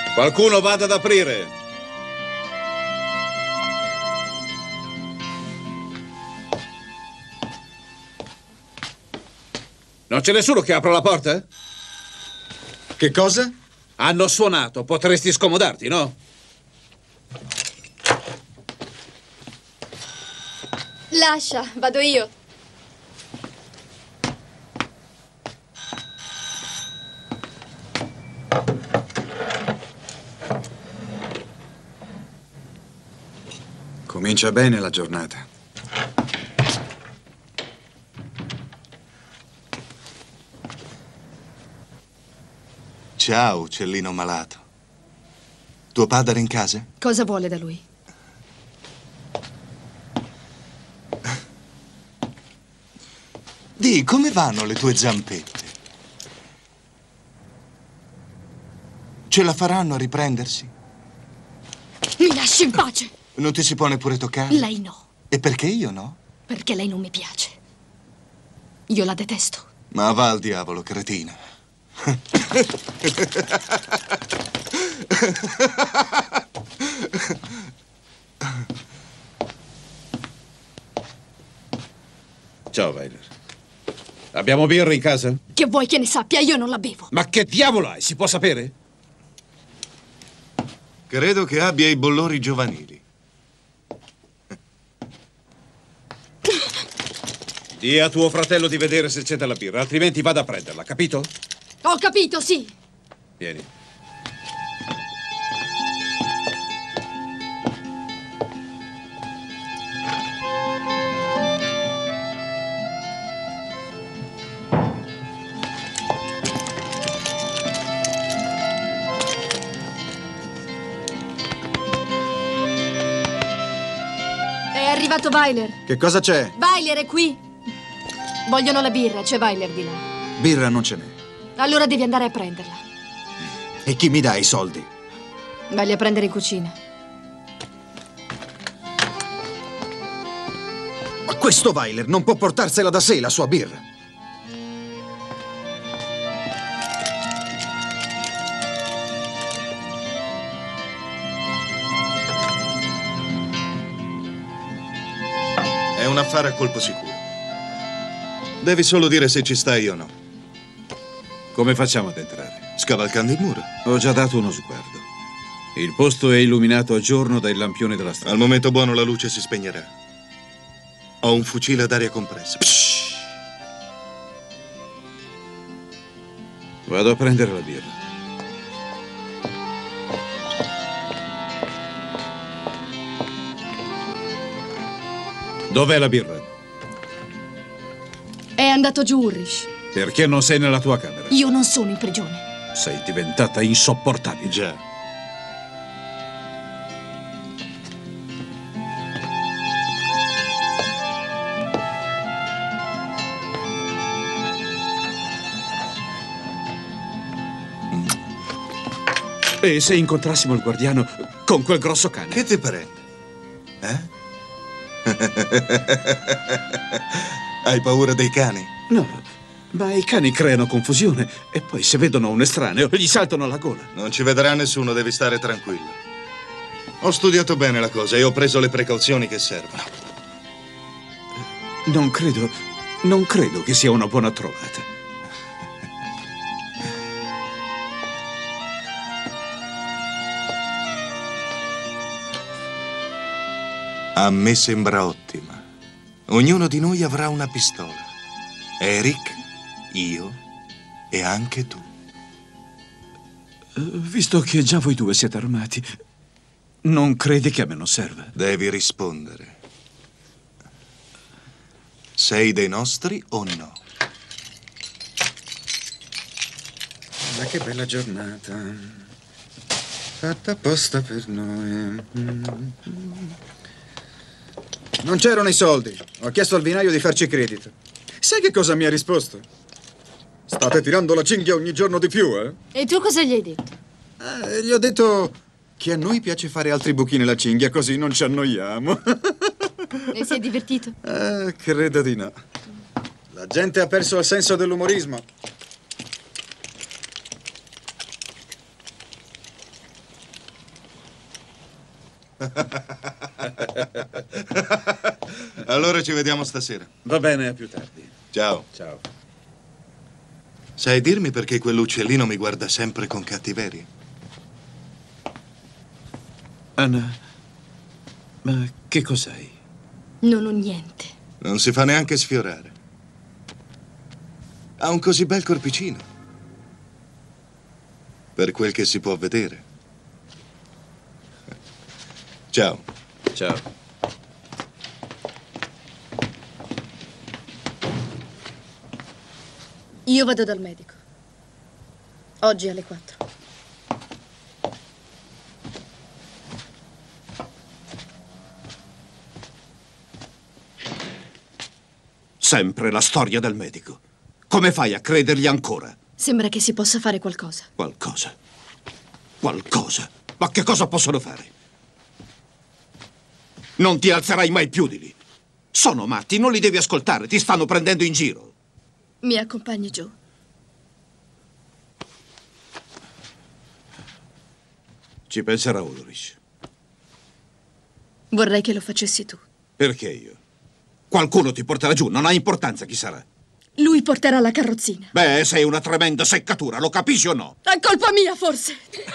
Qualcuno vada ad aprire. Non c'è nessuno che apra la porta? Che cosa? Hanno suonato, potresti scomodarti, no? Lascia, vado io. Comincia bene la giornata. Ciao, uccellino malato. Tuo padre è in casa? Cosa vuole da lui? Di, come vanno le tue zampette? Ce la faranno a riprendersi? Mi lasci in pace! Non ti si può neppure toccare? Lei no. E perché io no? Perché lei non mi piace. Io la detesto. Ma va al diavolo, cretina. Ciao, Weiler. Abbiamo birra in casa? Che vuoi che ne sappia? Io non la bevo. Ma che diavolo hai? Si può sapere? Credo che abbia i bollori giovanili. Dì a tuo fratello di vedere se c'è della birra, altrimenti vado a prenderla, capito? Ho capito, sì. Vieni. È arrivato Weiler. Che cosa c'è? Weiler è qui. Vogliono la birra, c'è Weiler di là. Birra non ce n'è. Allora devi andare a prenderla. E chi mi dà i soldi? Vai a prendere in cucina. Ma questo Weiler non può portarsela da sé, la sua birra. È un affare a colpo sicuro. Devi solo dire se ci stai o no. Come facciamo ad entrare? Scavalcando il muro. Ho già dato uno sguardo. Il posto è illuminato a giorno dai lampioni della strada. Al momento buono la luce si spegnerà. Ho un fucile ad aria compressa. Psst. Vado a prendere la birra. Dov'è la birra? È andato giù Ulrich. Perché non sei nella tua camera? Io non sono in prigione. Sei diventata insopportabile. Già. E se incontrassimo il guardiano con quel grosso cane? Che ti prende? Eh? Hai paura dei cani? No, ma i cani creano confusione e poi se vedono un estraneo gli saltano alla gola. Non ci vedrà nessuno, devi stare tranquillo. Ho studiato bene la cosa e ho preso le precauzioni che servono. Non credo che sia una buona trovata. A me sembra ottima. Ognuno di noi avrà una pistola. Eric, io e anche tu. Visto che già voi due siete armati, non credi che a me non serva? Devi rispondere. Sei dei nostri o no? Ma che bella giornata. Fatta apposta per noi. Non c'erano i soldi. Ho chiesto al vinaio di farci credito. Sai che cosa mi ha risposto? State tirando la cinghia ogni giorno di più, eh? E tu cosa gli hai detto? Gli ho detto che a noi piace fare altri buchi nella cinghia, così non ci annoiamo. E si è divertito? Credo di no. La gente ha perso il senso dell'umorismo. Allora ci vediamo stasera. Va bene, a più tardi. Ciao. Ciao. Sai dirmi perché quell'uccellino mi guarda sempre con cattiveria? Anna, ma che cos'hai? Non ho niente. Non si fa neanche sfiorare. Ha un così bel corpicino. Per quel che si può vedere. Ciao. Ciao. Io vado dal medico. Oggi alle 4. Sempre la storia del medico. Come fai a credergli ancora? Sembra che si possa fare qualcosa. Qualcosa. Qualcosa. Ma che cosa possono fare? Non ti alzerai mai più di lì. Sono matti, non li devi ascoltare, ti stanno prendendo in giro. Mi accompagni giù? Ci penserà Ulrich. Vorrei che lo facessi tu. Perché io? Qualcuno ti porterà giù, non ha importanza chi sarà. Lui porterà la carrozzina. Beh, sei una tremenda seccatura, lo capisci o no? È colpa mia, forse.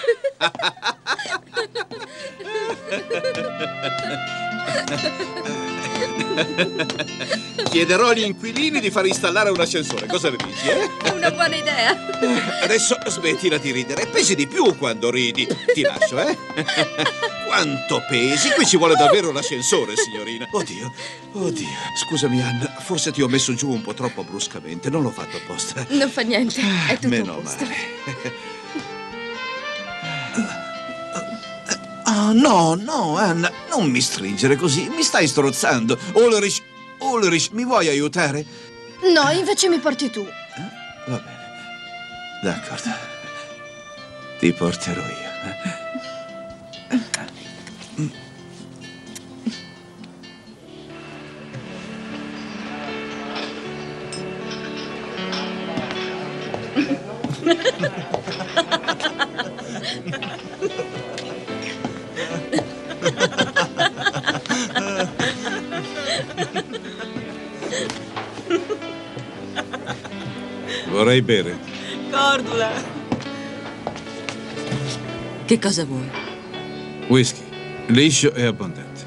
Chiederò agli inquilini di far installare un ascensore. Cosa ne dici, È una buona idea. Adesso smettila di ridere. Pesi di più quando ridi. Ti lascio, eh? Quanto pesi? Qui ci vuole davvero un ascensore, signorina. Oddio, oddio. Scusami, Anna, forse ti ho messo giù un po' troppo bruscamente. Non l'ho fatto apposta. Non fa niente, è tutto Meno a posto. male. Oh, no, no, Anna, non mi stringere così. Mi stai strozzando. Ulrich, mi vuoi aiutare? No, invece mi porti tu. Va bene. D'accordo. Ti porterò io. Vorrei bere. Cordula! Che cosa vuoi? Whisky. Liscio e abbondante.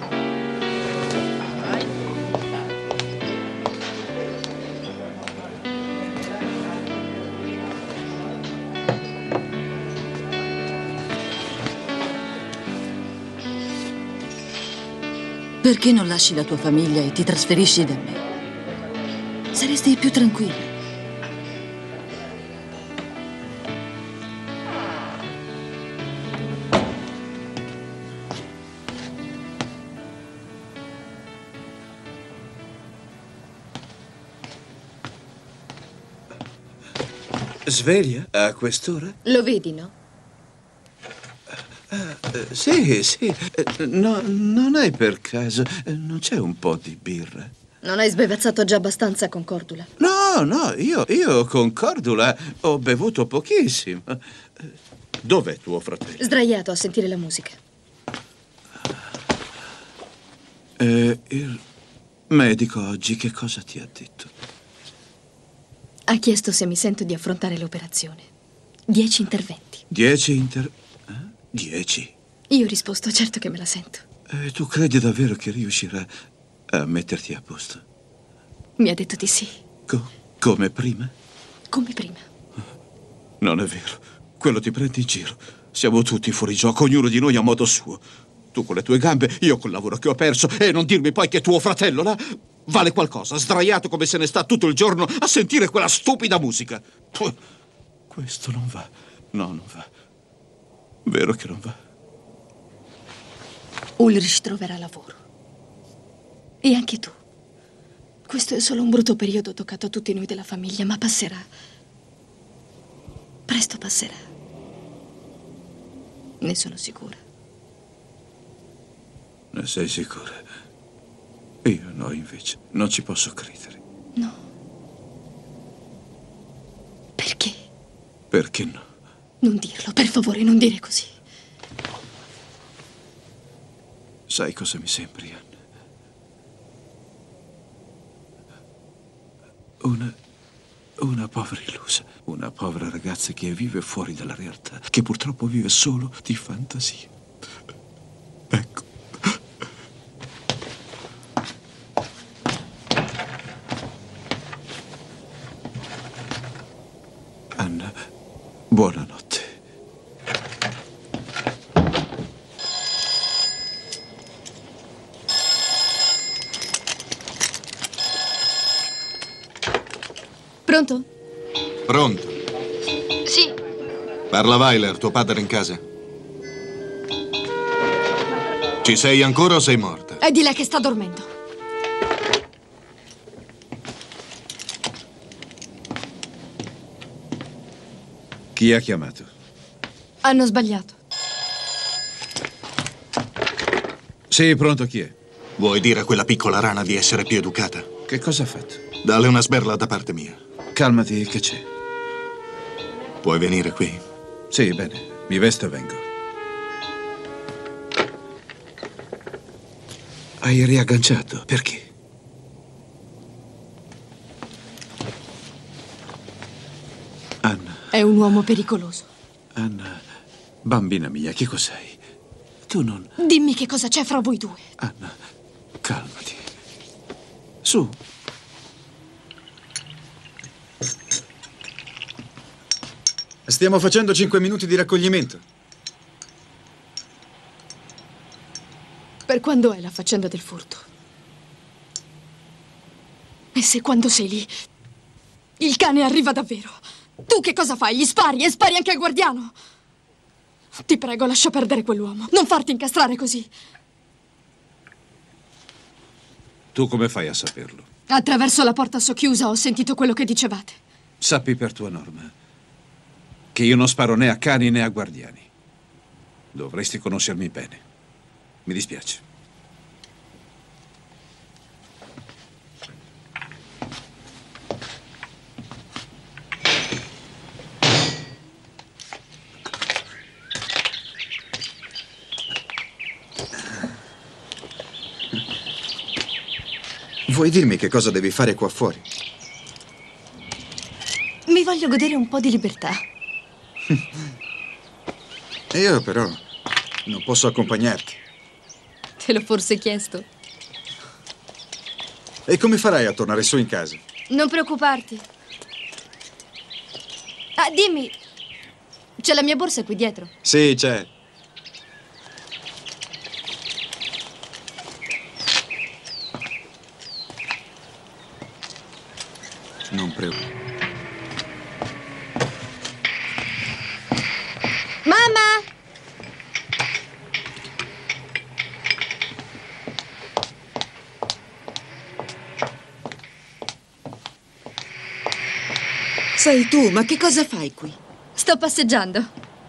Perché non lasci la tua famiglia e ti trasferisci da me? Saresti più tranquilla. Sveglia a quest'ora? Lo vedi, no? Sì, sì. No, non è per caso. Non c'è un po' di birra? Non hai sbevazzato già abbastanza con Cordula? No, no, io con Cordula ho bevuto pochissimo. Dov'è tuo fratello? Sdraiato a sentire la musica. Il medico oggi che cosa ti ha detto? Ha chiesto se mi sento di affrontare l'operazione. 10 interventi. 10 10? Io ho risposto, certo che me la sento. Tu credi davvero che riuscirà a metterti a posto? Mi ha detto di sì, Come prima? come prima. Non è vero. Quello ti prende in giro. Siamo tutti fuori gioco, ognuno di noi a modo suo. Tu con le tue gambe, io col lavoro che ho perso. E non dirmi poi che tuo fratello là vale qualcosa, sdraiato come se ne sta tutto il giorno a sentire quella stupida musica. Puh, questo non va. No, non va. Vero che non va. Ulrich troverà lavoro. E anche tu. Questo è solo un brutto periodo toccato a tutti noi della famiglia, ma passerà. Presto passerà. Ne sono sicura. Ne sei sicura? Io no, invece. Non ci posso credere. No. Perché? Perché no? Non dirlo, per favore, non dire così. Sai cosa mi sembri, Anna? Una povera illusa. Una povera ragazza che vive fuori dalla realtà, che purtroppo vive solo di fantasia. Ecco. Anna, buonanotte. Pronto? Pronto? Sì. Parla Weiler, tuo padre in casa. Ci sei ancora o sei morta? È di lei che sta dormendo. Chi ha chiamato? Hanno sbagliato. Sì, pronto, chi è? Vuoi dire a quella piccola rana di essere più educata? Che cosa ha fatto? Dalle una sberla da parte mia. Calmati, che c'è? Puoi venire qui? Sì, bene. Mi vesto e vengo. Hai riagganciato. Perché? Anna. È un uomo pericoloso. Anna, bambina mia, che cos'hai? Tu non... Dimmi che cosa c'è fra voi due. Anna, calmati. Su. Stiamo facendo 5 minuti di raccoglimento. Per quando è la faccenda del furto? E se quando sei lì, il cane arriva davvero? Tu che cosa fai? Gli spari e spari anche al guardiano? Ti prego, lascia perdere quell'uomo. Non farti incastrare così. Tu come fai a saperlo? Attraverso la porta socchiusa ho sentito quello che dicevate. Sappi per tua norma che io non sparo né a cani né a guardiani. Dovresti conoscermi bene. Mi dispiace. Vuoi dirmi che cosa devi fare qua fuori? Mi voglio godere un po' di libertà. Io però non posso accompagnarti. Te l'ho forse chiesto. E come farai a tornare su in casa? Non preoccuparti. Ah, dimmi, c'è la mia borsa qui dietro? Sì, c'è. Non preoccupare. Mamma! Sei tu, ma che cosa fai qui? Sto passeggiando.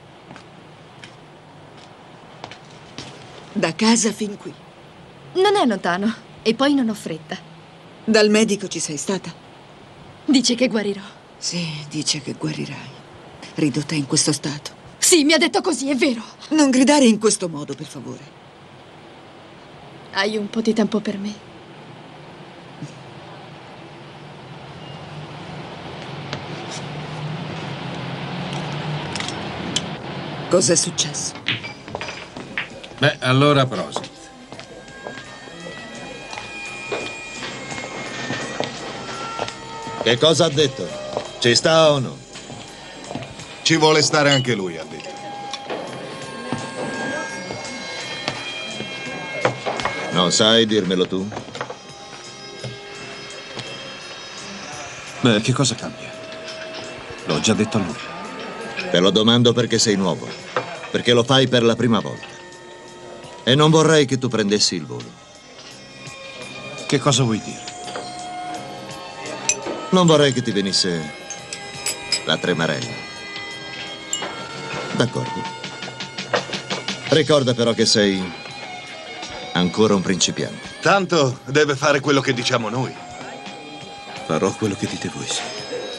Da casa fin qui. Non è lontano. E poi non ho fretta. Dal medico ci sei stata? Dice che guarirò. Sì, dice che guarirai. Ridotta in questo stato. Sì, mi ha detto così, è vero. Non gridare in questo modo, per favore. Hai un po' di tempo per me? Cos'è successo? Beh, allora prosit. Che cosa ha detto? Ci sta o no? Ci vuole stare anche lui, ha detto. Non sai dirmelo tu? Beh, che cosa cambia? L'ho già detto a lui. Te lo domando perché sei nuovo. Perché lo fai per la prima volta. E non vorrei che tu prendessi il volo. Che cosa vuoi dire? Non vorrei che ti venisse la tremarella. D'accordo. Ricorda però che sei ancora un principiante. Tanto deve fare quello che diciamo noi. Farò quello che dite voi, sì.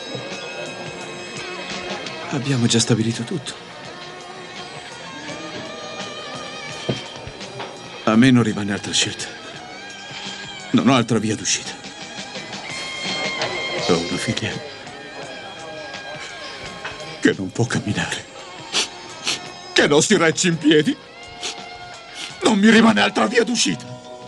Abbiamo già stabilito tutto. A me non rimane altra scelta. Non ho altra via d'uscita. Ho una figlia che non può camminare, che non si regge in piedi. Non mi rimane altra via d'uscita.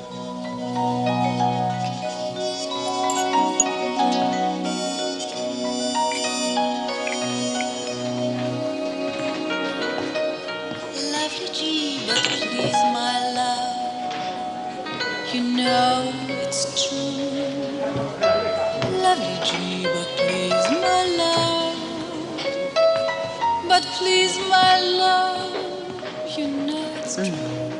Lovely Jeeva, please, my love. You know it's true. Lovely Jeeva, please, my love. But please, my love, you know it's true.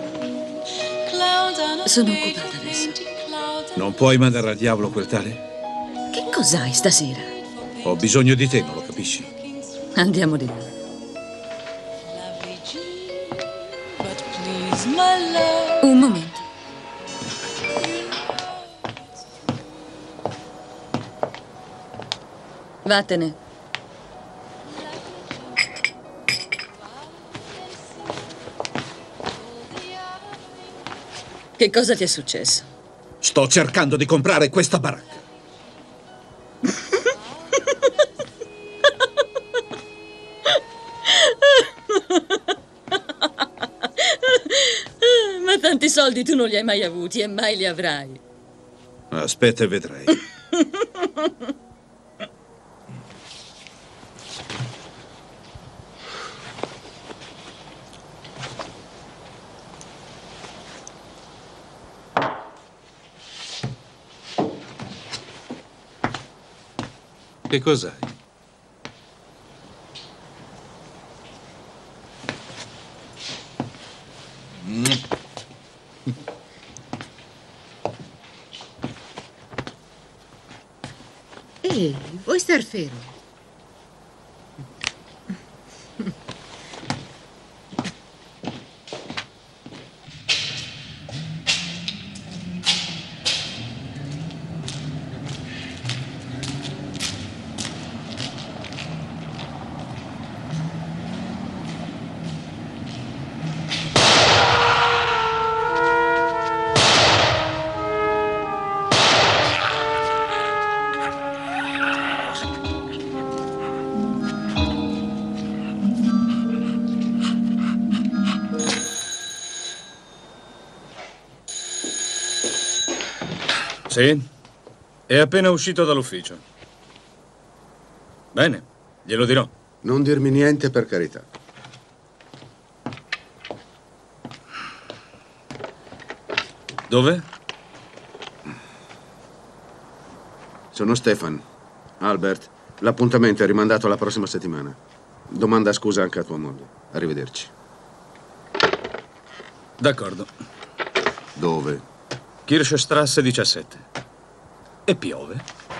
Sono occupata adesso. Non puoi mandare al diavolo quel tale? Che cos'hai stasera? Ho bisogno di te, non lo capisci? Andiamo di là. Lovely Jeeva, but please, my love. Un momento. Vattene. Che cosa ti è successo? Sto cercando di comprare questa baracca. Ma tanti soldi tu non li hai mai avuti e mai li avrai. Aspetta e vedrai. Che cos'hai? Ehi, vuoi star fermo? Sì, è appena uscito dall'ufficio. Bene, glielo dirò. Non dirmi niente, per carità. Dove? Sono Stefan. Albert, l'appuntamento è rimandato alla prossima settimana. Domanda scusa anche a tua moglie. Arrivederci. D'accordo. Dove? Kirchstrasse 17. E piove.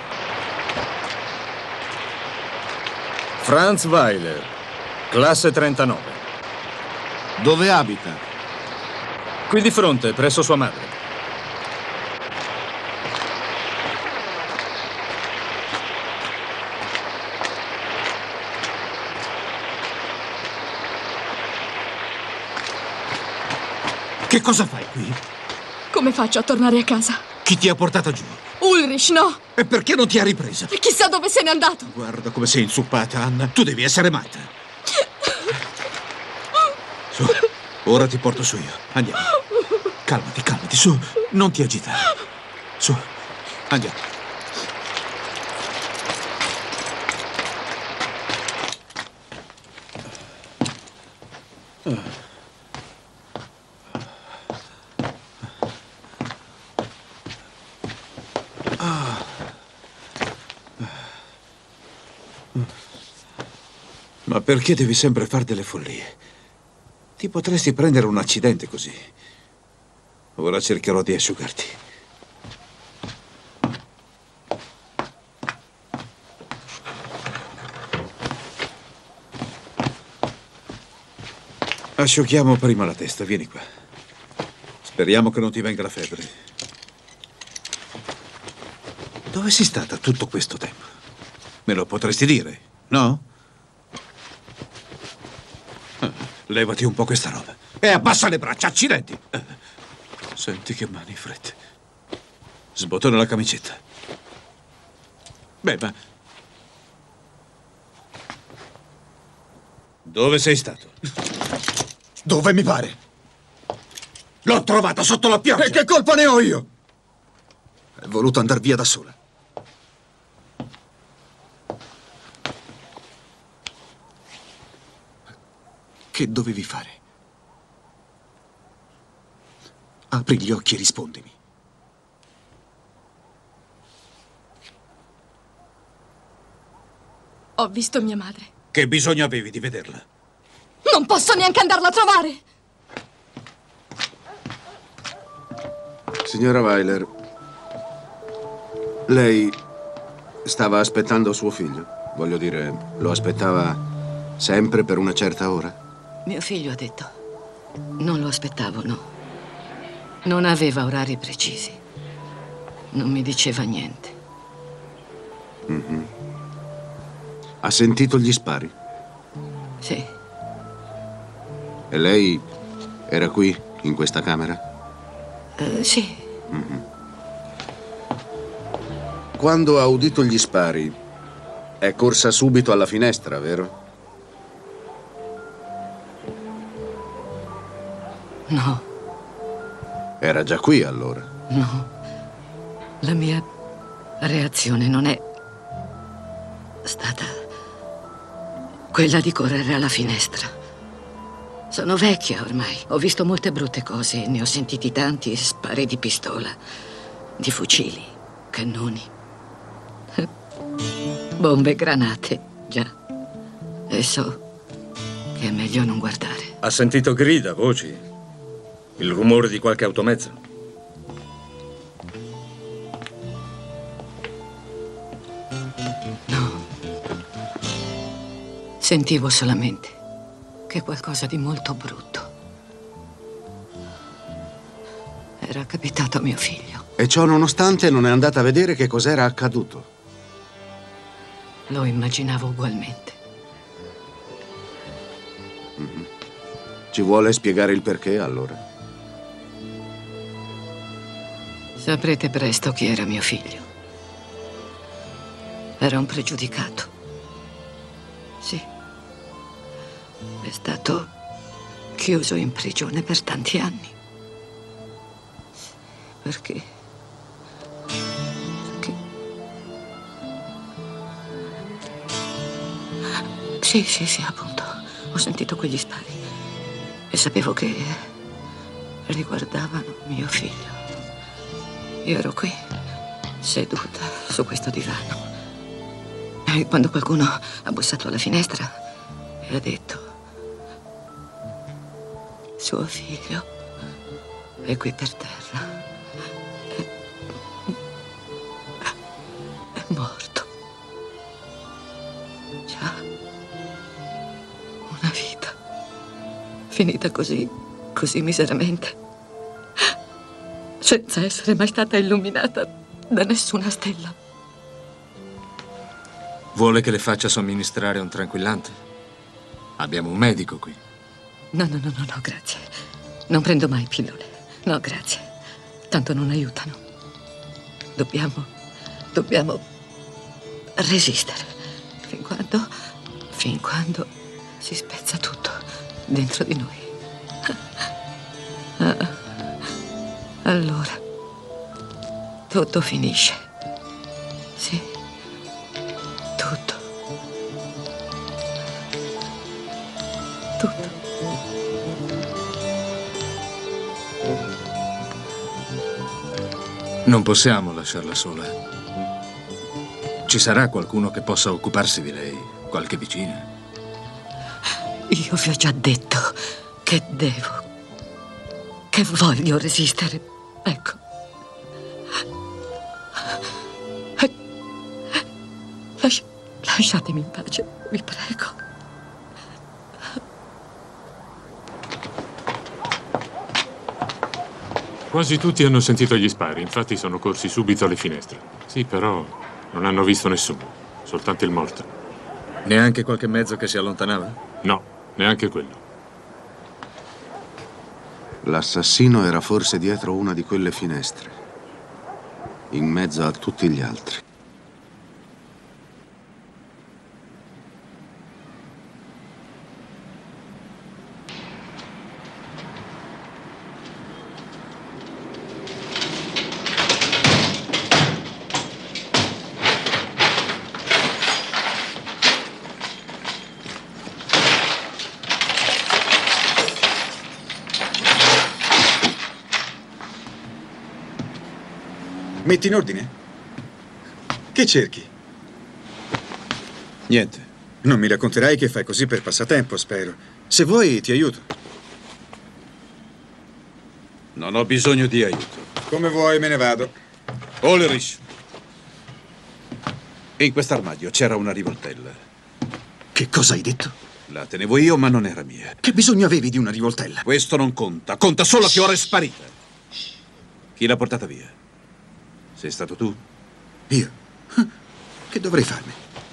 Franz Weiler, classe 39. Dove abita? Qui di fronte, presso sua madre. Che cosa fai qui? Come faccio a tornare a casa? Chi ti ha portata giù? Ulrich, no! E perché non ti ha ripresa? E chissà dove se n'è andato! Guarda come sei inzuppata, Anna. Tu devi essere matta. Su, ora ti porto su io. Andiamo. Calmati, calmati, su. Non ti agitare. Su, andiamo. Ma perché devi sempre fare delle follie? Ti potresti prendere un accidente così. Ora cercherò di asciugarti. Asciughiamo prima la testa, vieni qua. Speriamo che non ti venga la febbre. Dove sei stata tutto questo tempo? Me lo potresti dire, no? Levati un po' questa roba. E abbassa le braccia, accidenti. Senti che mani fredde. Sbottona la camicetta. Beh, ma... Dove sei stato? Dove mi pare? L'ho trovata sotto la pioggia! E che colpa ne ho io? È voluto andar via da sola. Che dovevi fare? Apri gli occhi e rispondimi. Ho visto mia madre. Che bisogno avevi di vederla? Non posso neanche andarla a trovare! Signora Weiler, lei stava aspettando suo figlio? Voglio dire, lo aspettava sempre per una certa ora? Mio figlio ha detto. Non lo aspettavo, no. Non aveva orari precisi. Non mi diceva niente. Mm-hmm. Ha sentito gli spari? Sì. E lei era qui, in questa camera? Sì. Mm-hmm. Quando ha udito gli spari, è corsa subito alla finestra, vero? No. Era già qui allora? No. La mia reazione non è stata quella di correre alla finestra. Sono vecchia ormai. Ho visto molte brutte cose, ne ho sentiti tanti, spari di pistola, di fucili, cannoni, bombe, granate, già. E so che è meglio non guardare. Ha sentito grida, voci, il rumore di qualche automezzo? No. Sentivo solamente che qualcosa di molto brutto era capitato a mio figlio. E ciò nonostante non è andata a vedere che cos'era accaduto? Lo immaginavo ugualmente. Mm-hmm. Ci vuole spiegare il perché, allora? Saprete presto chi era mio figlio. Era un pregiudicato. Sì. È stato chiuso in prigione per tanti anni. Perché? Sì, appunto. Ho sentito quegli spari e sapevo che riguardavano mio figlio. Io ero qui, seduta su questo divano. E quando qualcuno ha bussato alla finestra e ha detto: suo figlio è qui per terra. È morto. Già. Una vita. Finita così miseramente. Senza essere mai stata illuminata da nessuna stella. Vuole che le faccia somministrare un tranquillante? Abbiamo un medico qui. No, grazie. Non prendo mai pillole. No, grazie. Tanto non aiutano. Dobbiamo resistere. Fin quando si spezza tutto dentro di noi. Allora, tutto finisce. Sì, tutto. Tutto. Non possiamo lasciarla sola. Ci sarà qualcuno che possa occuparsi di lei, qualche vicina. Io vi ho già detto che voglio resistere. Ecco. Lasciatemi in pace, vi prego. Quasi tutti hanno sentito gli spari, infatti sono corsi subito alle finestre. Sì, però non hanno visto nessuno, soltanto il morto. Neanche qualche mezzo che si allontanava? No, neanche quello. L'assassino era forse dietro una di quelle finestre, in mezzo a tutti gli altri. Metti in ordine? Che cerchi? Niente. Non mi racconterai che fai così per passatempo, spero. Se vuoi, ti aiuto. Non ho bisogno di aiuto. Come vuoi, me ne vado. Ulrich. In quest'armadio c'era una rivoltella. Che cosa hai detto? La tenevo io, ma non era mia. Che bisogno avevi di una rivoltella? Questo non conta. Conta solo che ora è sparita. Chi l'ha portata via? Sei stato tu? Io? Che dovrei farmi?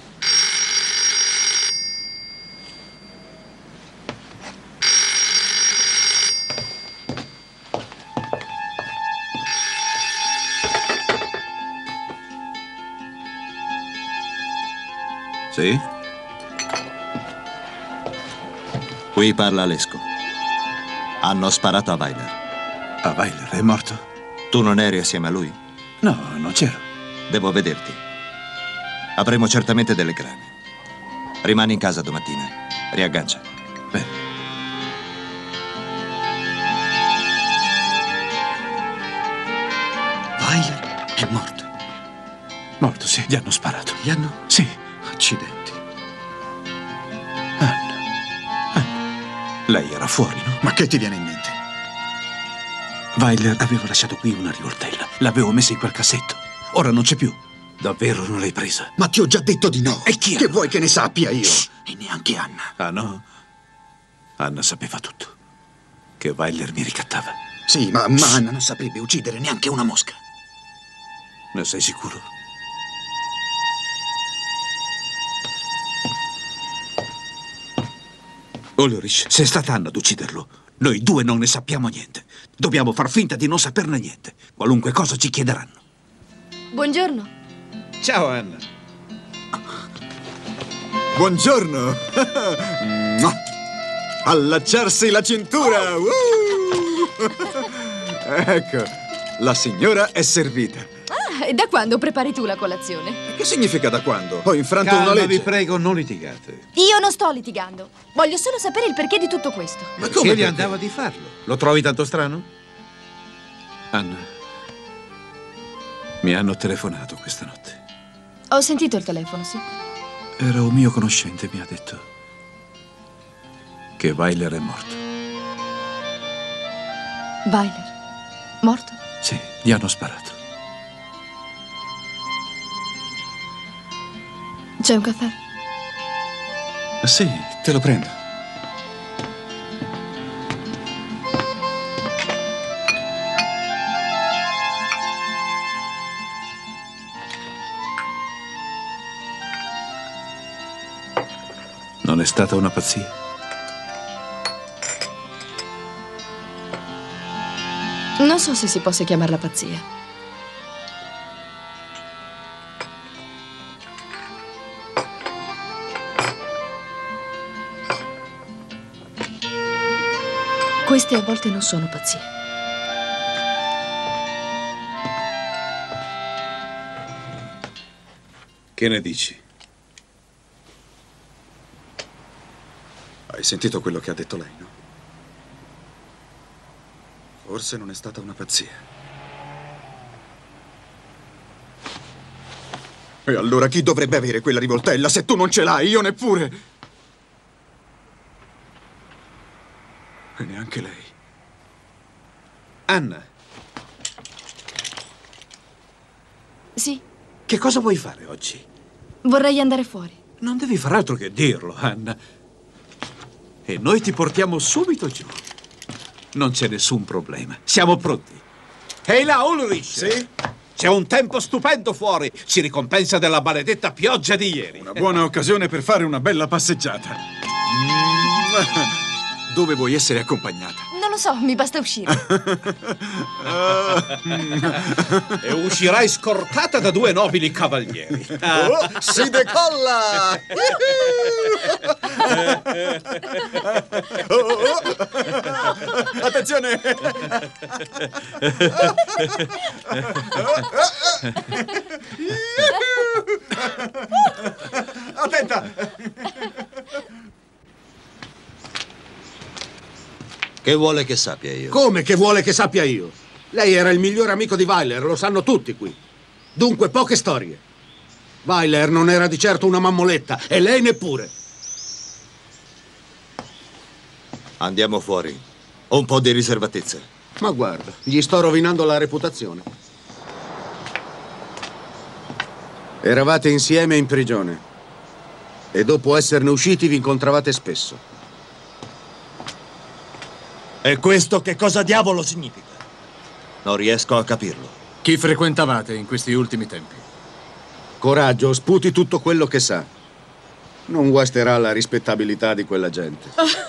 Sì? Qui parla Lesco. Hanno sparato a Weiler. Ah, Weiler è morto? Tu non eri assieme a lui? No, non c'ero. Devo vederti. Avremo certamente delle grane. Rimani in casa domattina. Riaggancia. Bene. Weiler è morto. Morto, sì. Gli hanno sparato. Gli hanno? Sì. Accidenti. Anna. Lei era fuori, no? Ma che ti viene in mente? Weiler aveva lasciato qui una rivoltella. L'avevo messa in quel cassetto. Ora non c'è più. Davvero non l'hai presa? Ma ti ho già detto di no. E chi? Che vuoi che ne sappia io? E neanche Anna. Ah, no? Anna sapeva tutto. Che Weiler mi ricattava. Sì, ma Anna non saprebbe uccidere neanche una mosca. Ne sei sicuro? Ulrich, se è stata Anna ad ucciderlo, noi due non ne sappiamo niente. Dobbiamo far finta di non saperne niente. Qualunque cosa ci chiederanno. Buongiorno. Ciao, Anna. Buongiorno. Allacciarsi la cintura. Ecco, la signora è servita. Ah, e da quando prepari tu la colazione? Che significa da quando? Ho infranto Calma, una legge. vi prego, non litigate. Io non sto litigando. Voglio solo sapere il perché di tutto questo. Ma Come come gli andava di farlo? Lo trovi tanto strano? Anna, mi hanno telefonato questa notte. Ho sentito il telefono, sì. Era un mio conoscente, mi ha detto che Weiler è morto. Weiler? Morto? Sì, gli hanno sparato. C'è un caffè? Sì, te lo prendo. Non è stata una pazzia? Non so se si possa chiamarla pazzia. Queste a volte non sono pazzie. Che ne dici? Hai sentito quello che ha detto lei, no? Forse non è stata una pazzia. E allora chi dovrebbe avere quella rivoltella se tu non ce l'hai? Io neppure. E neanche lei. Anna, Sì, che cosa vuoi fare oggi? vorrei andare fuori. Non devi far altro che dirlo, Anna. E noi ti portiamo subito giù. Non c'è nessun problema. Siamo pronti. Ehi là, Ulrich! Sì? C'è un tempo stupendo fuori. Si ricompensa della maledetta pioggia di ieri. Una buona occasione per fare una bella passeggiata. Dove vuoi essere accompagnata? Non lo so, mi basta uscire. E uscirai scortata da 2 nobili cavalieri. Oh, si decolla! Attenzione! Attenta! Che vuole che sappia io? Come che vuole che sappia io? Lei era il migliore amico di Weiler, lo sanno tutti qui. Dunque, poche storie. Weiler non era di certo una mammoletta, e lei neppure. Andiamo fuori. Un po' di riservatezza. Ma guarda, gli sto rovinando la reputazione. Eravate insieme in prigione. E dopo esserne usciti vi incontravate spesso. E questo che cosa diavolo significa? Non riesco a capirlo. Chi frequentavate in questi ultimi tempi? Coraggio, sputi tutto quello che sa. Non guasterà la rispettabilità di quella gente.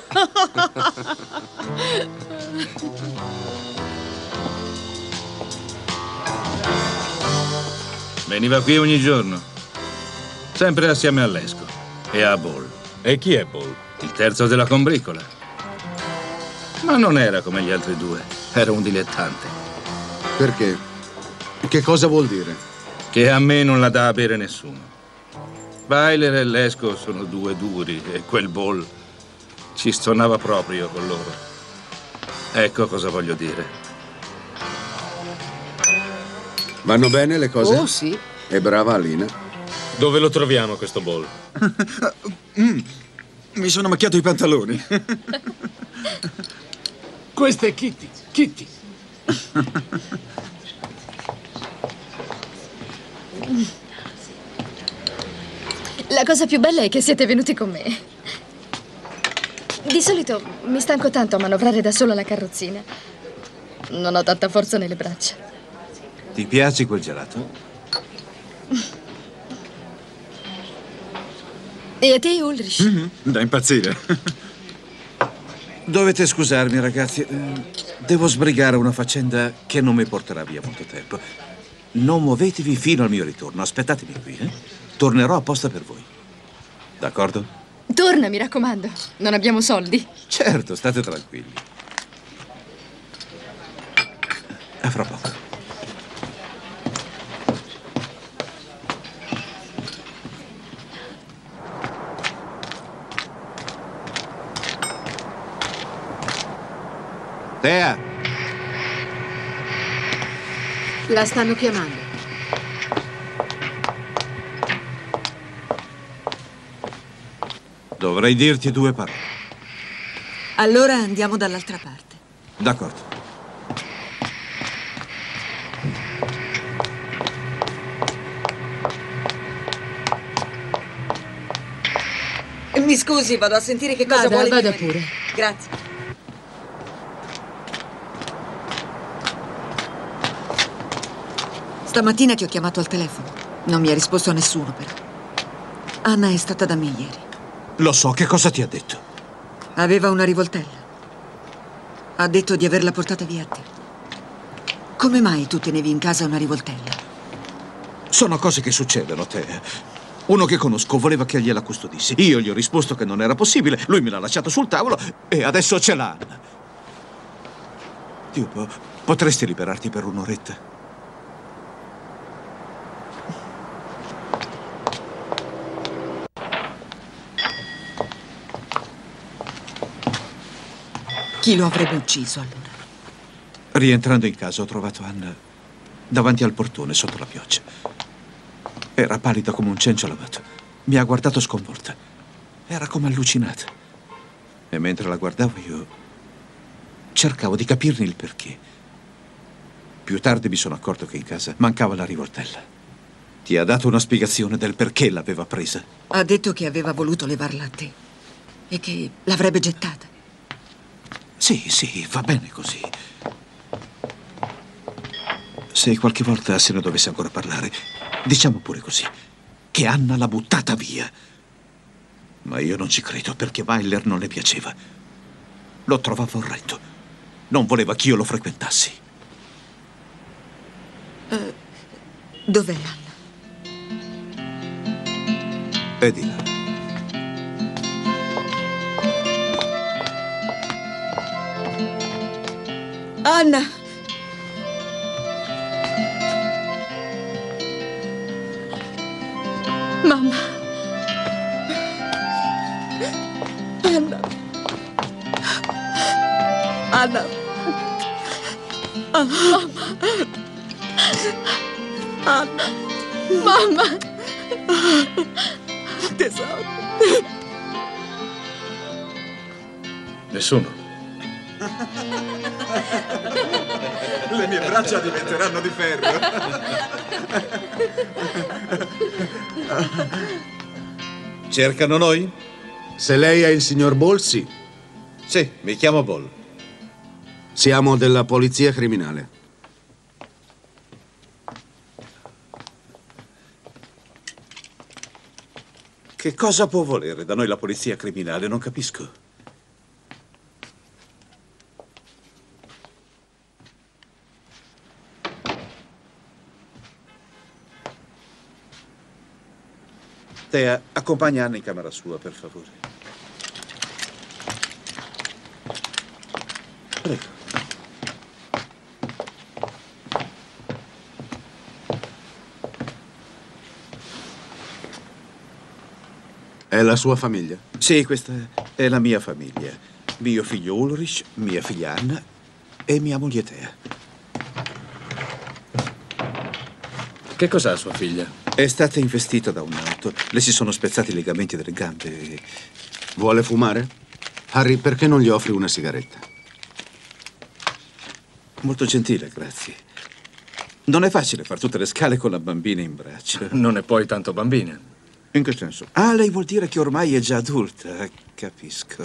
Veniva qui ogni giorno. Sempre assieme a Lesco e a Ball. E chi è Ball? Il terzo della combricola. Ma non era come gli altri 2. Era un dilettante. Perché? Che cosa vuol dire? Che a me non la dà a bere nessuno. Weiler e Lesco sono 2 duri e quel Ball ci stonava proprio con loro. Ecco cosa voglio dire. Vanno bene le cose? Oh, sì. E brava Alina. Dove lo troviamo questo Ball? Mi sono macchiato i pantaloni. Questa è Kitty. Kitty. La cosa più bella è che siete venuti con me. Di solito mi stanco tanto a manovrare da sola la carrozzina. Non ho tanta forza nelle braccia. Ti piace quel gelato? E a te, Ulrich? Da impazzire. Dovete scusarmi, ragazzi. Devo sbrigare una faccenda che non mi porterà via molto tempo. Non muovetevi fino al mio ritorno. Aspettatemi qui, eh? Tornerò apposta per voi. D'accordo? Torna, mi raccomando. Non abbiamo soldi. Certo, state tranquilli. A fra poco. Tea! La stanno chiamando. Dovrei dirti 2 parole. Allora andiamo dall'altra parte. D'accordo. Mi scusi, vado a sentire che cosa vuole. Vada pure. Grazie. Stamattina ti ho chiamato al telefono. Non mi ha risposto nessuno, però. Anna è stata da me ieri. Lo so, che cosa ti ha detto? Aveva una rivoltella. Ha detto di averla portata via a te. Come mai tu tenevi in casa una rivoltella? Sono cose che succedono, te. Uno che conosco voleva che gliela custodissi. Io gli ho risposto che non era possibile. Lui me l'ha lasciato sul tavolo e adesso ce l'ha. Dio, potresti liberarti per un'oretta? Chi lo avrebbe ucciso, allora? Rientrando in casa ho trovato Anna davanti al portone sotto la pioggia. Era pallida come un cencio lavato. Mi ha guardato sconvolta. Era come allucinata. E mentre la guardavo io cercavo di capirne il perché. Più tardi mi sono accorto che in casa mancava la rivoltella. Ti ha dato una spiegazione del perché l'aveva presa? Ha detto che aveva voluto levarla a te e che l'avrebbe gettata. Sì, va bene così. Se qualche volta se ne dovesse ancora parlare, diciamo pure così, che Anna l'ha buttata via. Ma io non ci credo perché Weiler non le piaceva. Lo trovavo orrendo. Non voleva che io lo frequentassi. Dov'è Anna? È di là. Anna! Mamma. Anna. Anna! Mamma. Anna! Mamma. Tesoro! Nessuno. Le mie braccia diventeranno di ferro. Cercano noi? Se lei è il signor Ball, sì. Sì, mi chiamo Ball. Siamo della polizia criminale. Che cosa può volere da noi la polizia criminale? Non capisco. Tea, accompagna Anna in camera sua, per favore. Prego. È la sua famiglia? Sì, questa è la mia famiglia. Mio figlio Ulrich, mia figlia Anna e mia moglie Tea. Che cos'ha sua figlia? È stata investita da un'auto. Le si sono spezzati i legamenti delle gambe. Vuole fumare? Harry, perché non gli offri una sigaretta? Molto gentile, grazie. Non è facile far tutte le scale con la bambina in braccio. Non è poi tanto bambina. In che senso? Ah, lei vuol dire che ormai è già adulta. Capisco.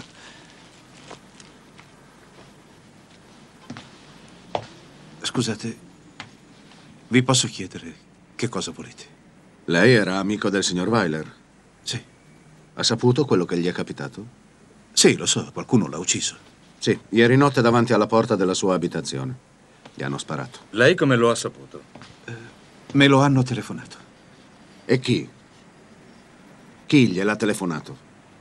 Scusate, vi posso chiedere che cosa volete? Lei era amico del signor Weiler? Sì. Ha saputo quello che gli è capitato? Sì, lo so, qualcuno l'ha ucciso. Sì, ieri notte davanti alla porta della sua abitazione. Gli hanno sparato. Lei come lo ha saputo? Me lo hanno telefonato. E chi? Chi gliel'ha telefonato?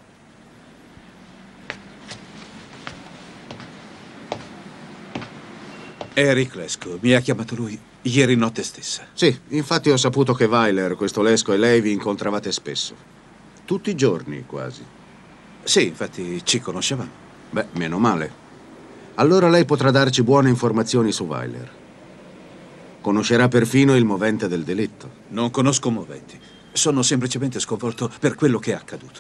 Eric Lesko, mi ha chiamato lui ieri notte stessa. Sì, infatti ho saputo che Weiler, questo Lesko e lei vi incontravate spesso. Tutti i giorni, quasi. Sì, infatti ci conoscevamo. Beh, meno male. Allora lei potrà darci buone informazioni su Weiler. Conoscerà perfino il movente del delitto. Non conosco moventi. Sono semplicemente sconvolto per quello che è accaduto.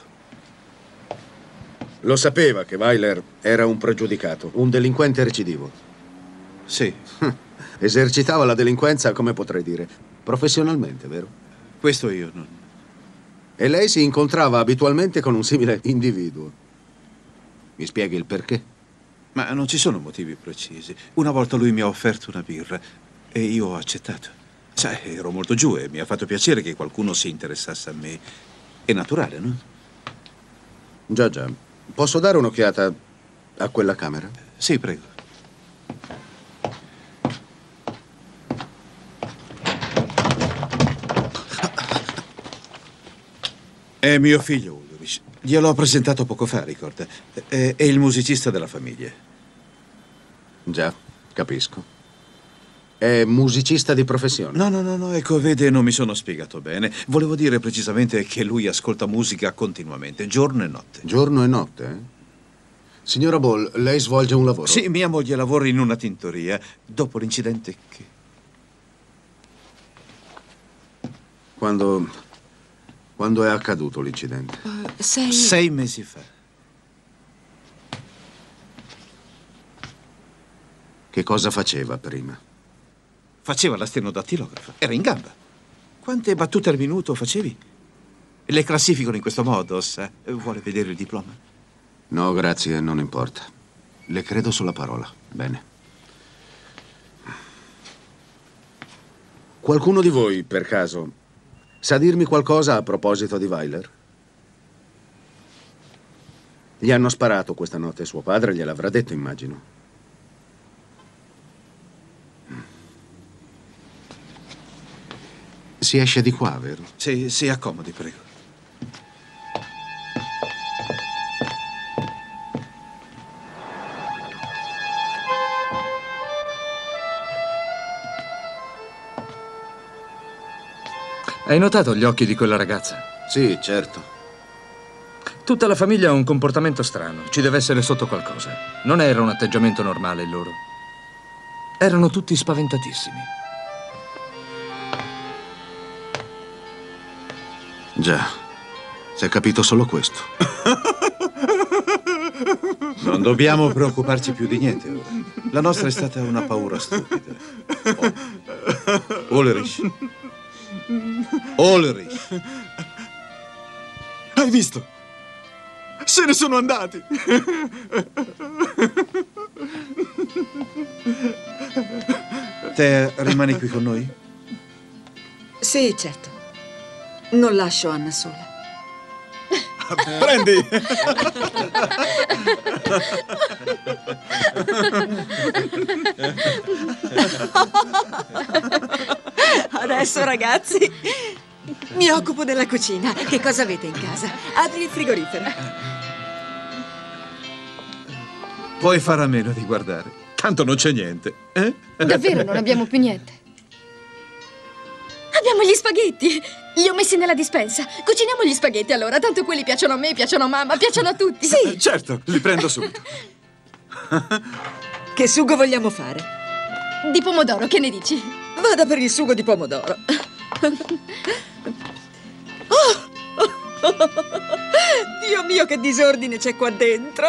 Lo sapeva che Weiler era un pregiudicato, un delinquente recidivo. Sì. Esercitava la delinquenza, come potrei dire, professionalmente, vero? Questo io non... E lei si incontrava abitualmente con un simile individuo. Mi spieghi il perché? Ma non ci sono motivi precisi. Una volta lui mi ha offerto una birra e io ho accettato. Sai, ero molto giù e mi ha fatto piacere che qualcuno si interessasse a me. È naturale, no? Già, già. Posso dare un'occhiata a quella camera? Sì, prego. È mio figlio, Ulrich. Gliel'ho presentato poco fa, ricorda. È il musicista della famiglia. Già, capisco. È musicista di professione? No, ecco, vede, non mi sono spiegato bene. Volevo dire precisamente che lui ascolta musica continuamente, giorno e notte. Giorno e notte, eh? Signora Ball, lei svolge un lavoro? Sì, mia moglie lavora in una tintoria. Dopo l'incidente che... Quando è accaduto l'incidente? 6 mesi fa. Che cosa faceva prima? Faceva la stenodattilografo. Era in gamba. Quante battute al minuto facevi? Le classificano in questo modo, sa? Vuole vedere il diploma? No, grazie, non importa. Le credo sulla parola. Bene. Qualcuno di voi, per caso, sa dirmi qualcosa a proposito di Weiler? Gli hanno sparato questa notte, suo padre gliel'avrà detto, immagino. Si esce di qua, vero? Sì, si accomodi, prego. Hai notato gli occhi di quella ragazza? Sì, certo. Tutta la famiglia ha un comportamento strano. Ci deve essere sotto qualcosa. Non era un atteggiamento normale il loro. Erano tutti spaventatissimi. Già, si è capito solo questo. Non dobbiamo preoccuparci più di niente ora. La nostra è stata una paura stupida. Ulrich. Ulrich. Hai visto? Se ne sono andati. Te rimani qui con noi? Sì, certo. Non lascio Anna sola. Prendi! Adesso, ragazzi, mi occupo della cucina. Che cosa avete in casa? Apri il frigorifero. Puoi fare a meno di guardare. Tanto non c'è niente. Davvero non abbiamo più niente. Abbiamo gli spaghetti! Li ho messi nella dispensa. Cuciniamo gli spaghetti allora, tanto quelli piacciono a me, piacciono a mamma, piacciono a tutti. Sì, certo, li prendo subito. Che sugo vogliamo fare? Di pomodoro, che ne dici? Vada per il sugo di pomodoro. Dio mio, che disordine c'è qua dentro!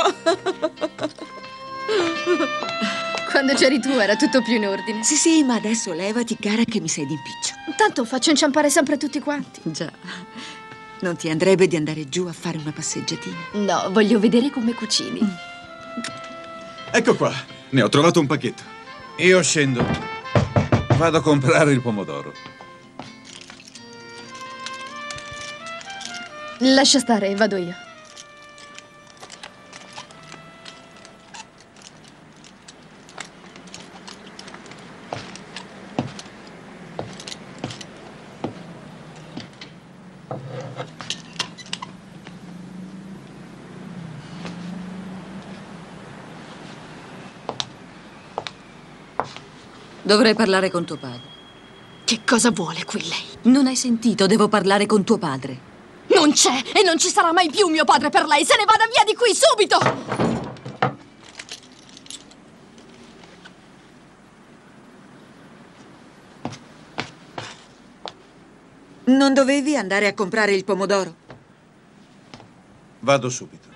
Quando c'eri tu era tutto più in ordine. Sì, ma adesso levati, cara, che mi sei d'impiccio. Tanto faccio inciampare sempre tutti quanti. Già. Non ti andrebbe di andare giù a fare una passeggiatina? No, voglio vedere come cucini. Ecco qua, ne ho trovato un pacchetto. Io scendo. Vado a comprare il pomodoro. Lascia stare, vado io. Dovrei parlare con tuo padre. Che cosa vuole qui lei? Non hai sentito? Devo parlare con tuo padre. Non c'è e non ci sarà mai più mio padre per lei. Se ne vada via di qui subito! Non dovevi andare a comprare il pomodoro? Vado subito.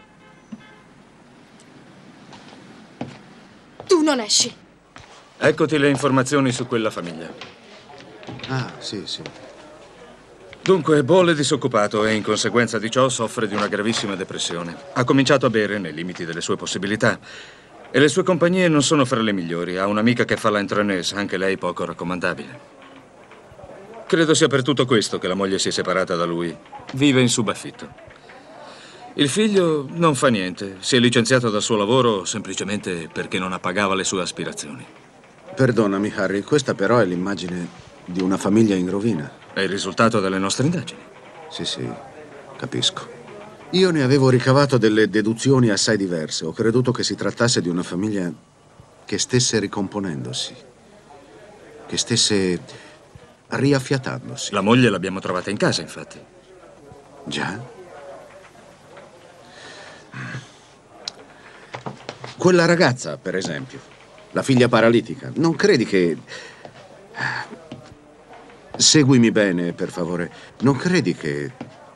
Tu non esci. Eccoti le informazioni su quella famiglia. Ah, sì, sì. Dunque, Ball è disoccupato e in conseguenza di ciò soffre di una gravissima depressione. Ha cominciato a bere nei limiti delle sue possibilità e le sue compagnie non sono fra le migliori. Ha un'amica che fa la intraneuse, anche lei poco raccomandabile. Credo sia per tutto questo che la moglie si è separata da lui. Vive in subaffitto. Il figlio non fa niente. Si è licenziato dal suo lavoro semplicemente perché non appagava le sue aspirazioni. Perdonami, Harry, questa però è l'immagine di una famiglia in rovina. È il risultato delle nostre indagini. Sì, sì, capisco. Io ne avevo ricavato delle deduzioni assai diverse. Ho creduto che si trattasse di una famiglia che stesse ricomponendosi, che stesse riaffiatandosi. La moglie l'abbiamo trovata in casa, infatti. Già? Quella ragazza, per esempio, la figlia paralitica, non credi che... Seguimi bene, per favore. Non credi che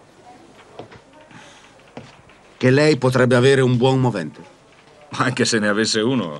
lei potrebbe avere un buon movente? Anche se ne avesse uno.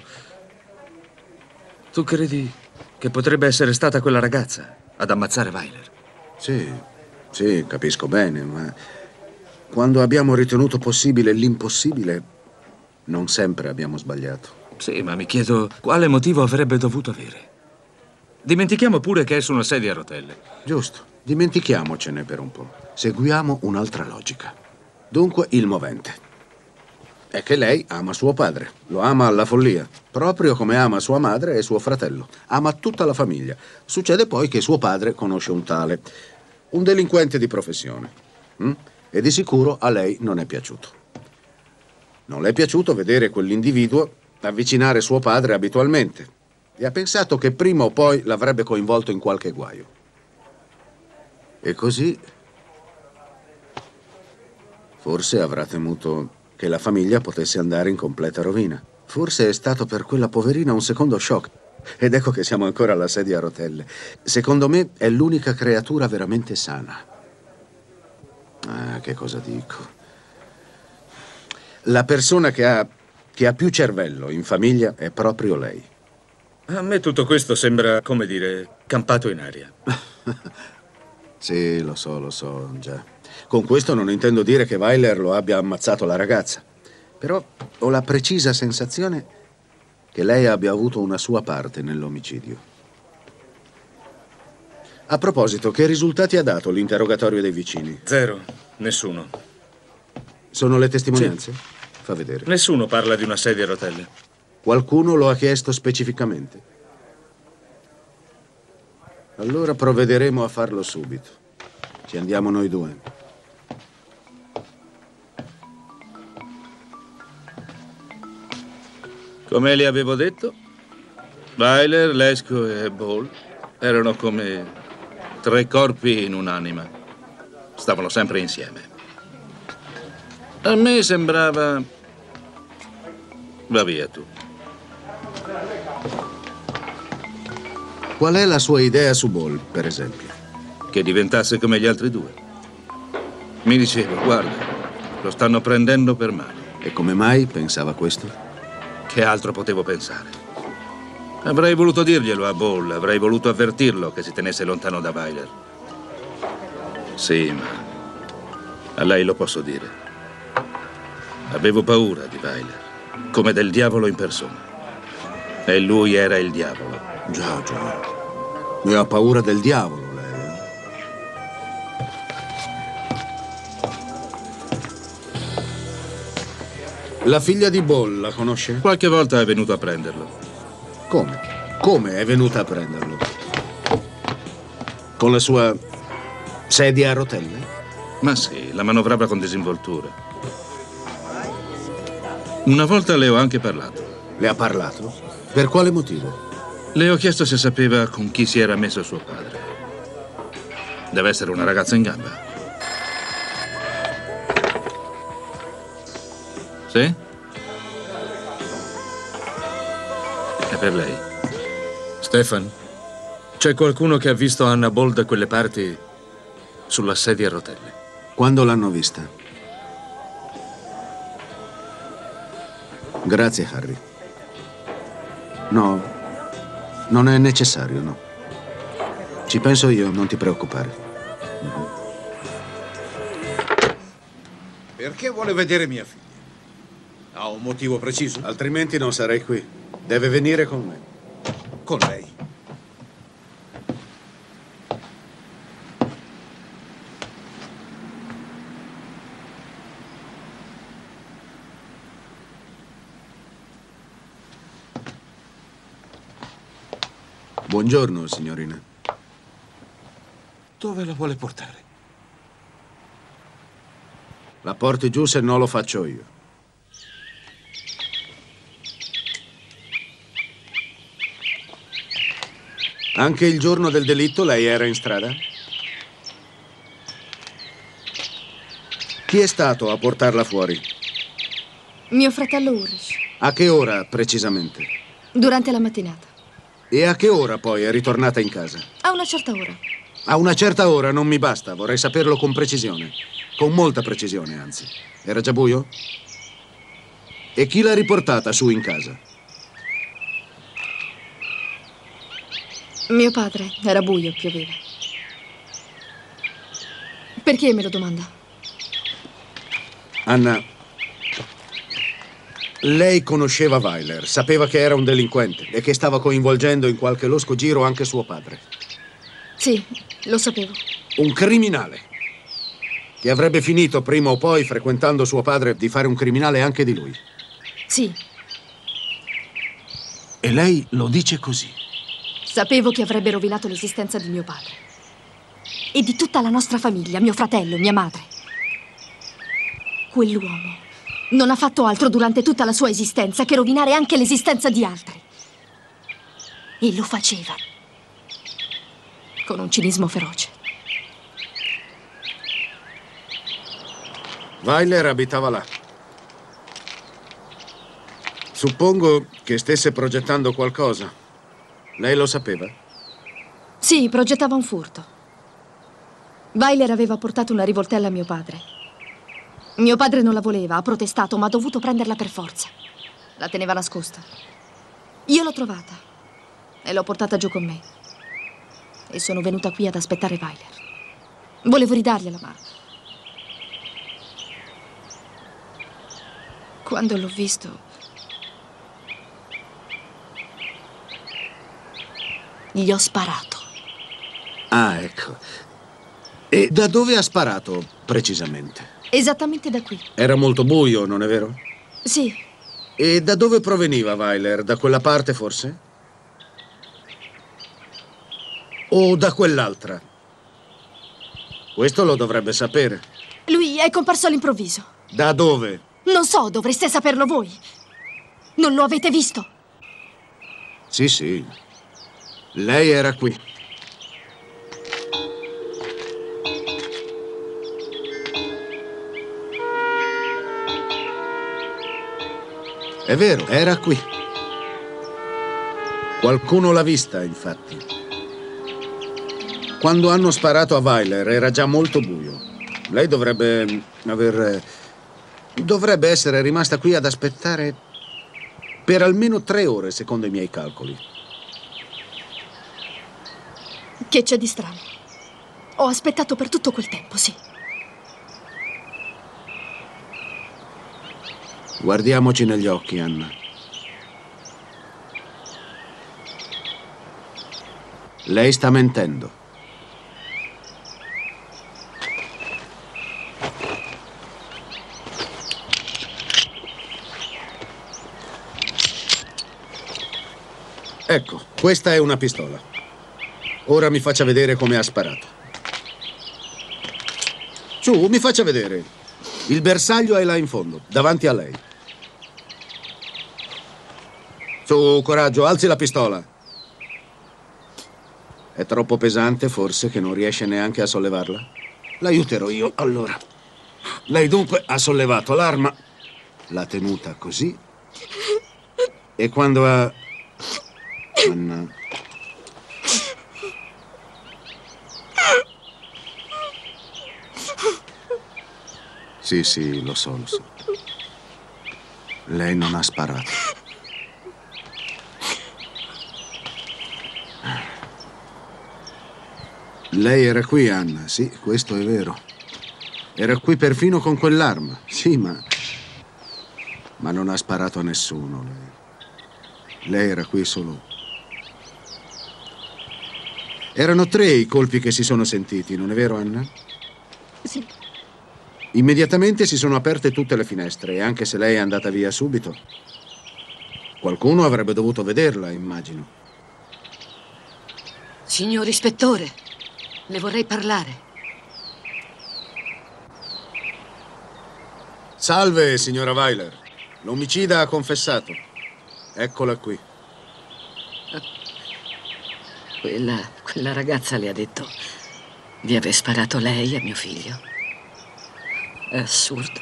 Tu credi che potrebbe essere stata quella ragazza ad ammazzare Weiler? Sì, capisco bene, ma quando abbiamo ritenuto possibile l'impossibile, non sempre abbiamo sbagliato. Sì, ma mi chiedo quale motivo avrebbe dovuto avere. Dimentichiamo pure che è su una sedia a rotelle. Giusto, dimentichiamocene per un po'. Seguiamo un'altra logica. Dunque, il movente è che lei ama suo padre, lo ama alla follia, proprio come ama sua madre e suo fratello. Ama tutta la famiglia. Succede poi che suo padre conosce un tale. Un delinquente di professione. E di sicuro a lei non è piaciuto. Non le è piaciuto vedere quell'individuo avvicinare suo padre abitualmente e ha pensato che prima o poi l'avrebbe coinvolto in qualche guaio. E così forse avrà temuto che la famiglia potesse andare in completa rovina. Forse è stato per quella poverina un secondo shock. Ed ecco che siamo ancora alla sedia a rotelle. Secondo me è l'unica creatura veramente sana. Ah, che cosa dico? La persona che ha più cervello in famiglia è proprio lei. A me tutto questo sembra, come dire, campato in aria. Sì, lo so, già. Con questo non intendo dire che Weiler lo abbia ammazzato la ragazza. Però ho la precisa sensazione che lei abbia avuto una sua parte nell'omicidio. A proposito, che risultati ha dato l'interrogatorio dei vicini? Zero, nessuno. Sono le testimonianze? Sì. Fa vedere. Nessuno parla di una sedia a rotelle. Qualcuno lo ha chiesto specificamente? Allora provvederemo a farlo subito. Ci andiamo noi due. Come le avevo detto, Weiler, Lesko e Ball erano come 3 corpi in un'anima. Stavano sempre insieme. A me sembrava... Va via tu. Qual è la sua idea su Ball, per esempio? Che diventasse come gli altri 2. Mi dicevo, guarda, lo stanno prendendo per mano. E come mai pensava questo? Che altro potevo pensare? Avrei voluto dirglielo a Ball, avrei voluto avvertirlo che si tenesse lontano da Weiler. Sì, ma a lei lo posso dire. Avevo paura di Weiler, come del diavolo in persona. E lui era il diavolo. Già. E ha paura del diavolo, lei. La figlia di Ball la conosce? Qualche volta è venuto a prenderlo. Come? Come è venuta a prenderlo? Con la sua sedia a rotelle? Ma sì, la manovrava con disinvoltura. Una volta le ho anche parlato. Le ha parlato? Per quale motivo? Le ho chiesto se sapeva con chi si era messo suo padre. Deve essere una ragazza in gamba. Sì? È per lei. Stefan, c'è qualcuno che ha visto Anna Ball da quelle parti sulla sedia a rotelle? Quando l'hanno vista? Grazie, Harry. No, non è necessario, no. Ci penso io, non ti preoccupare. Perché vuole vedere mia figlia? Ha un motivo preciso? Altrimenti non sarei qui. Deve venire con me. Con lei? Buongiorno, signorina. Dove la vuole portare? La porti giù, se no lo faccio io. Anche il giorno del delitto lei era in strada? Chi è stato a portarla fuori? Mio fratello Ulrich. A che ora, precisamente? Durante la mattinata. E a che ora poi è ritornata in casa? A una certa ora. A una certa ora non mi basta, vorrei saperlo con precisione. Con molta precisione, anzi. Era già buio? E chi l'ha riportata su in casa? Mio padre. Era buio, pioveva. Perché me lo domanda? Anna, lei conosceva Weiler, sapeva che era un delinquente e che stava coinvolgendo in qualche losco giro anche suo padre. Sì, lo sapevo. Un criminale che avrebbe finito prima o poi, frequentando suo padre, di fare un criminale anche di lui. Sì. E lei lo dice così. Sapevo che avrebbe rovinato l'esistenza di mio padre. e di tutta la nostra famiglia, mio fratello, mia madre. Quell'uomo non ha fatto altro durante tutta la sua esistenza che rovinare anche l'esistenza di altri. E lo faceva con un cinismo feroce. Wyler abitava là. Suppongo che stesse progettando qualcosa. Lei lo sapeva? Sì, progettava un furto. Wyler aveva portato una rivoltella a mio padre. Mio padre non la voleva, ha protestato, ma ha dovuto prenderla per forza. La teneva nascosta. Io l'ho trovata e l'ho portata giù con me. E sono venuta qui ad aspettare Wyler. Volevo ridargliela, ma quando l'ho visto, gli ho sparato. Ah, ecco. E da dove ha sparato, precisamente? Esattamente da qui. Era molto buio, non è vero? Sì. E da dove proveniva Wyler? Da quella parte, forse? O da quell'altra? Questo lo dovrebbe sapere. Lui è comparso all'improvviso. Da dove? Non so, dovreste saperlo voi. Non lo avete visto? Sì, sì. Lei era qui. È vero, era qui. Qualcuno l'ha vista, infatti. Quando hanno sparato a Wyler era già molto buio. Lei dovrebbe essere rimasta qui ad aspettare per almeno 3 ore, secondo i miei calcoli. Che c'è di strano? Ho aspettato per tutto quel tempo, sì. Guardiamoci negli occhi, Anna. Lei sta mentendo. Ecco, questa è una pistola. Ora mi faccia vedere come ha sparato. Su, mi faccia vedere. Il bersaglio è là in fondo, davanti a lei. Su, coraggio, alzi la pistola. È troppo pesante, forse, che non riesce neanche a sollevarla? L'aiuterò io, allora. Lei dunque ha sollevato l'arma, l'ha tenuta così, e quando ha... Anna... Sì, lo so, lo so. Lei non ha sparato. Lei era qui, Anna, sì, questo è vero. Era qui perfino con quell'arma, sì, ma non ha sparato a nessuno, lei. Lei era qui solo... Erano 3 i colpi che si sono sentiti, non è vero, Anna? Sì. Immediatamente si sono aperte tutte le finestre e anche se lei è andata via subito, qualcuno avrebbe dovuto vederla, immagino. Signor ispettore, le vorrei parlare. Salve, signora Wyler. L'omicida ha confessato. Eccola qui. Quella ragazza le ha detto di aver sparato lei a mio figlio. È assurdo.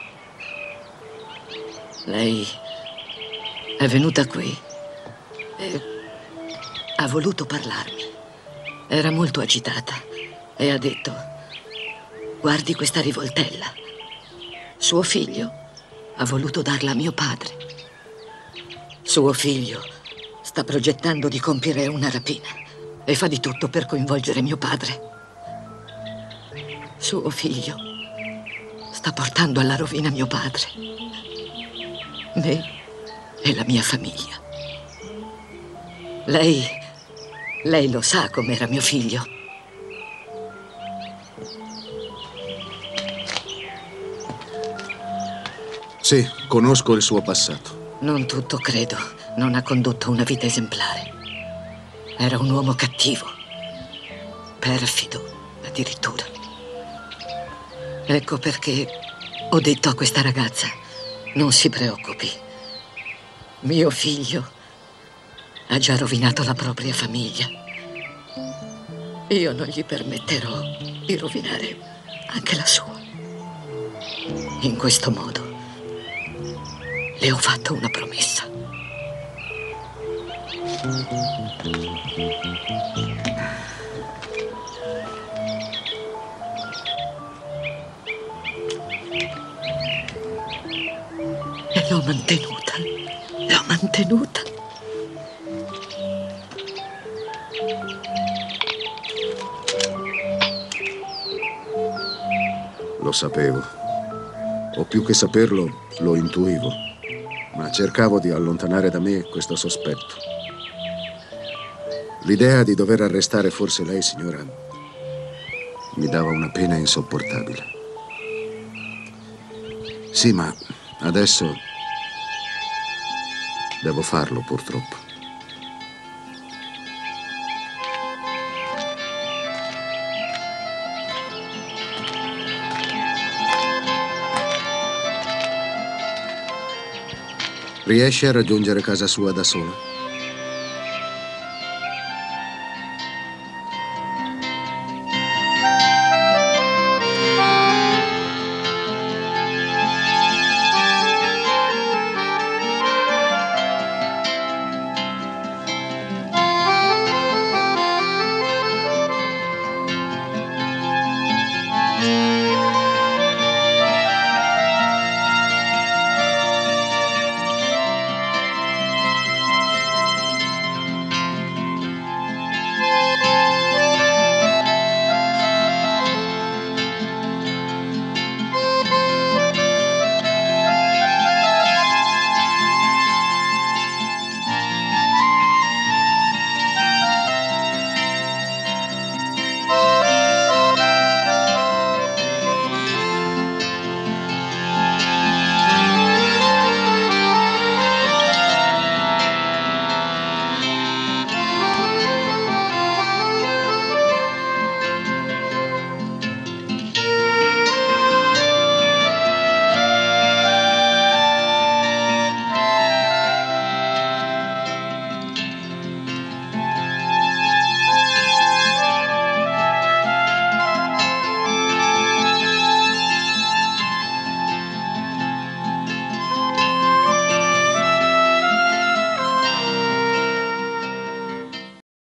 Lei è venuta qui e ha voluto parlarmi. Era molto agitata e ha detto: guardi questa rivoltella. Suo figlio ha voluto darla a mio padre. Suo figlio sta progettando di compiere una rapina e fa di tutto per coinvolgere mio padre. Suo figlio sta portando alla rovina mio padre, me e la mia famiglia. Lei lo sa com'era mio figlio. Sì, conosco il suo passato. Non tutto, credo. Non ha condotto una vita esemplare. Era un uomo cattivo, perfido, addirittura. Ecco perché ho detto a questa ragazza: non si preoccupi. Mio figlio ha già rovinato la propria famiglia. Io non gli permetterò di rovinare anche la sua. In questo modo le ho fatto una promessa. E l'ho mantenuta. L'ho mantenuta. Lo sapevo. O più che saperlo, lo intuivo. Ma cercavo di allontanare da me questo sospetto. L'idea di dover arrestare forse lei, signora, mi dava una pena insopportabile. Sì, ma adesso devo farlo, purtroppo. Riesce a raggiungere casa sua da sola?